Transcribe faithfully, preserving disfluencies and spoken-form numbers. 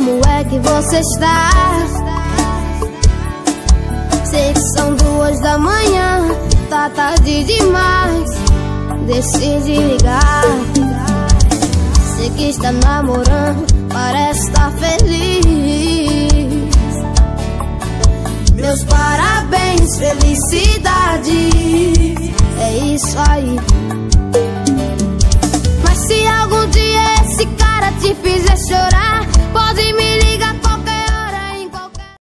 como é que você está? Sei que são duas da manhã, tá tarde demais, decide ligar. Sei que está namorando, parece estar feliz. Meus parabéns, felicidade, é isso aí. Mas se algum dia esse cara te fizer chorar, pode me ligar.